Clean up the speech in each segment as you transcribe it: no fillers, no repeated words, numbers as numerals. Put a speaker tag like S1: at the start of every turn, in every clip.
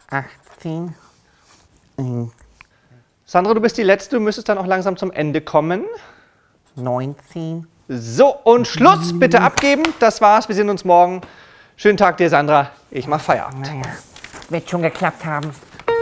S1: 18.
S2: Sandra, du bist die Letzte, du müsstest dann auch langsam zum Ende kommen.
S1: 19.
S2: So, und Schluss, bitte abgeben. Das war's, wir sehen uns morgen. Schönen Tag dir, Sandra. Ich mach Feierabend.
S1: Naja, wird schon geklappt haben.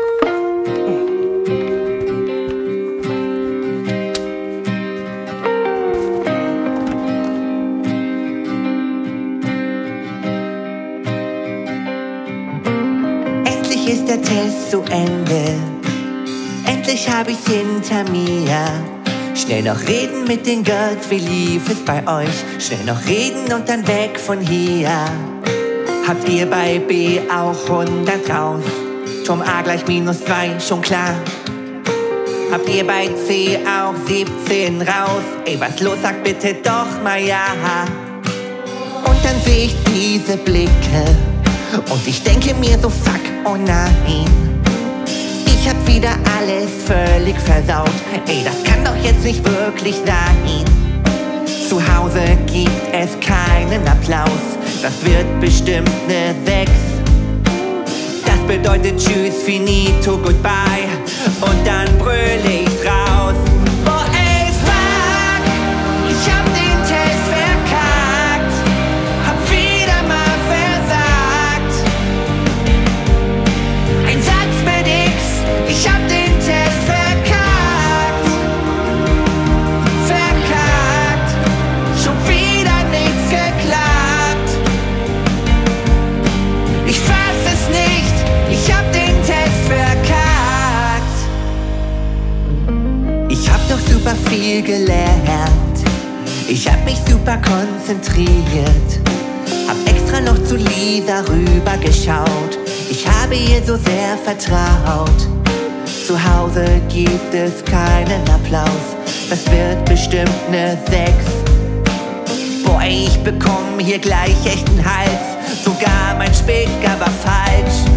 S3: Endlich ist der Test zu Ende. Endlich hab ich's hinter mir. Schnell noch reden mit den Girls, wie lief es bei euch? Schnell noch reden und dann weg von hier. Habt ihr bei B auch 100 raus? Turm A gleich -2, schon klar. Habt ihr bei C auch 17 raus? Ey, was los, sagt bitte doch mal ja. Und dann seh ich diese Blicke und ich denke mir so, fuck, oh nein. Ich hab wieder alles völlig versaut. Ey, das kann doch jetzt nicht wirklich sein. Zu Hause gibt es keinen Applaus. Das wird bestimmt ne 6. Das bedeutet tschüss, finito, goodbye. Und dann brüll ich raus. Oh ey, fuck, ich hab den Test verkackt. Hab wieder mal versagt. Ein Satz mit X, ich hab den Test verkackt. Verkackt, schon wieder nichts geklappt. Ich fass es nicht, ich hab den Test verkackt. Ich hab doch super viel gelernt. Ich hab mich super konzentriert. Hab extra noch zu Lisa rübergeschaut. Ich habe ihr so sehr vertraut. Zu Hause gibt es keinen Applaus. Das wird bestimmt ne 6. Boah, ich bekomm hier gleich echt einen Hals. Sogar mein Spicker war falsch.